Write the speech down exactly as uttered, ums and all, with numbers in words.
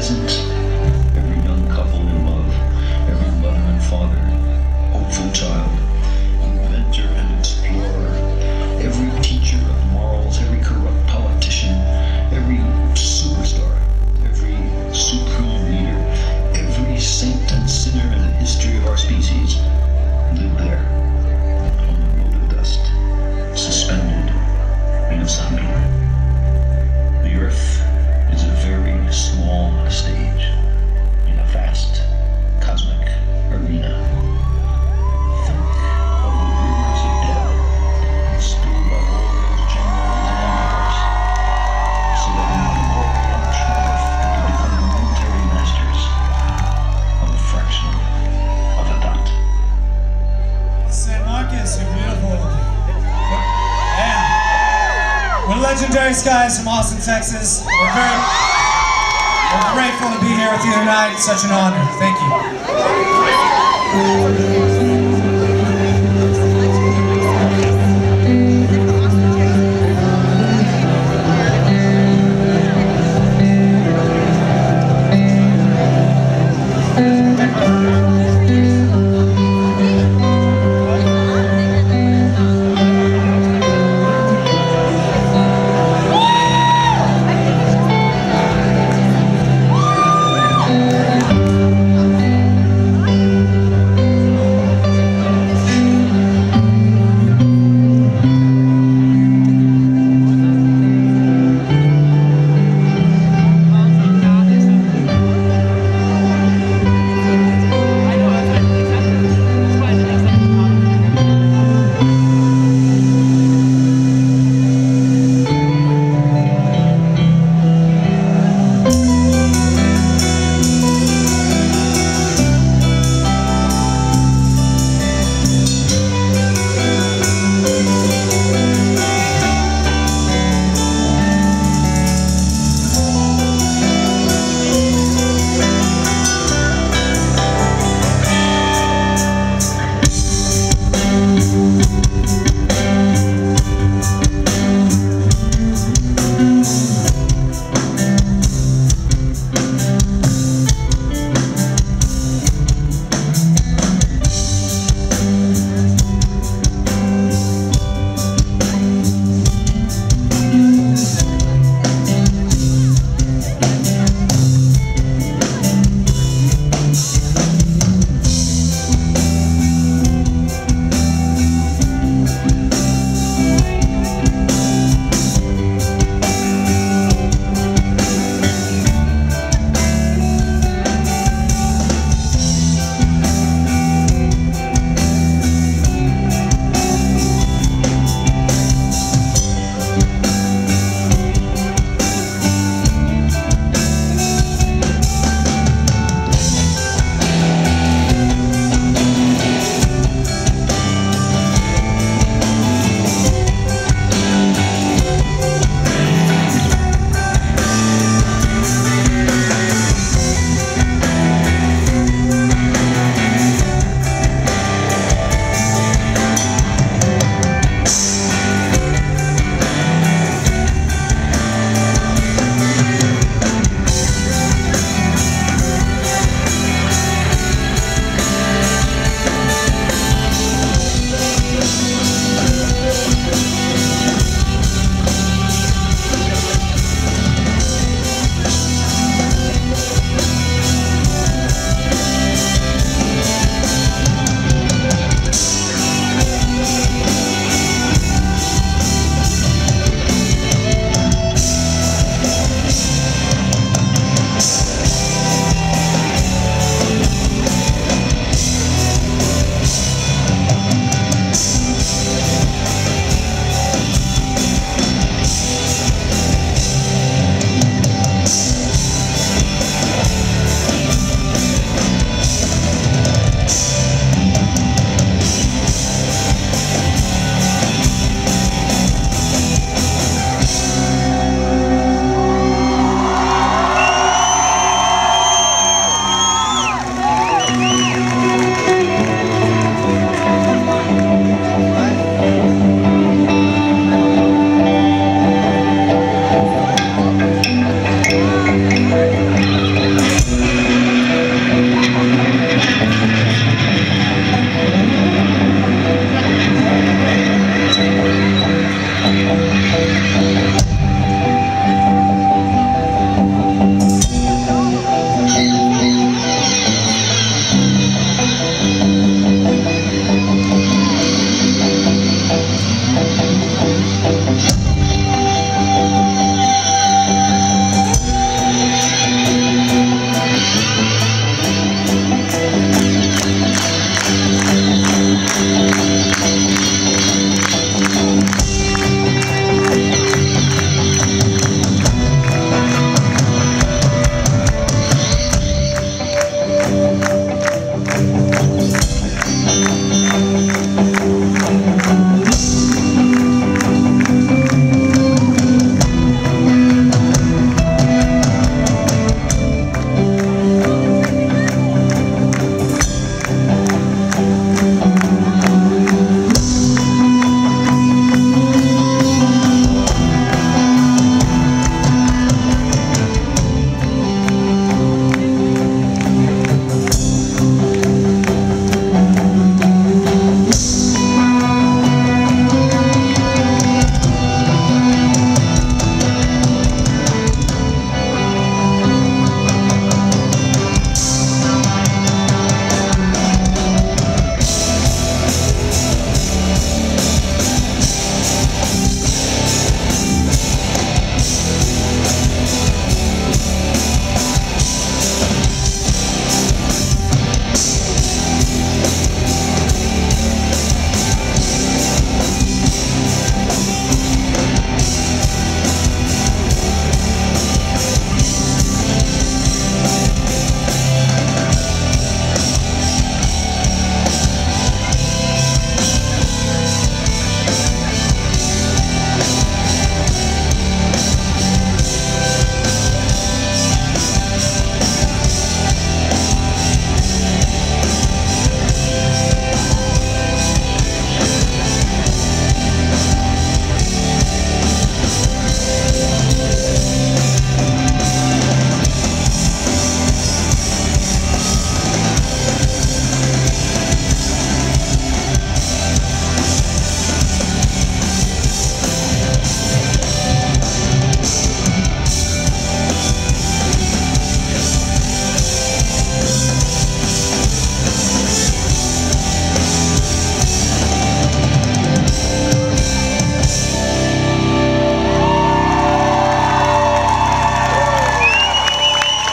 peasant, every young couple in love, every mother and father, hopeful child, inventor and explorer, every teacher of morals, every corrupt politician, every superstar, every supreme leader, every saint and sinner in the history of our species lived there on the mote of dust, suspended in a sunbeam. The earth is a very small stage in a vast cosmic arena. Think of the rivers of death spilled by all those generals and emperors, so that now glory and triumph could become the military masters of a fraction of a dot. Saint Marcus, you're beautiful. Yeah. We're legendary skies from Austin, Texas. We're very we're grateful to be here with you tonight. It's such an honor. Thank you.